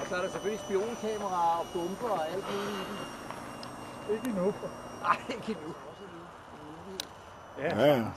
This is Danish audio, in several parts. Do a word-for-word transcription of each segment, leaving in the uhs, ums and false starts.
Så er der selvfølgelig spionkameraer og bomber og alt muligt i den. Ikke endnu. Nej, ikke endnu. Ja, Ja, ja.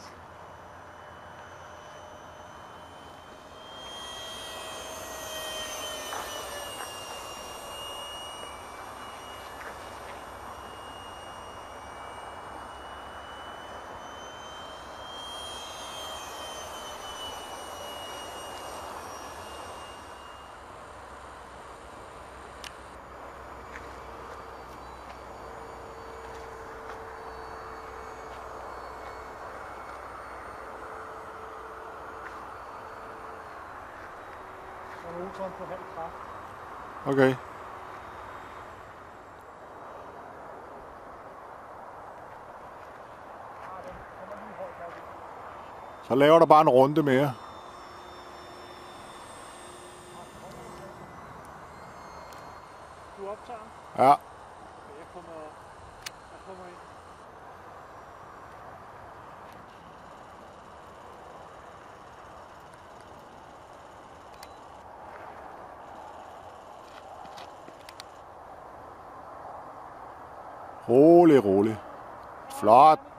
Og motoren på halv kraft. Okay. Så laver der bare en runde mere. Du optager? Ja. Jeg kommer, jeg kommer ind. Rolig, rolig. Flot.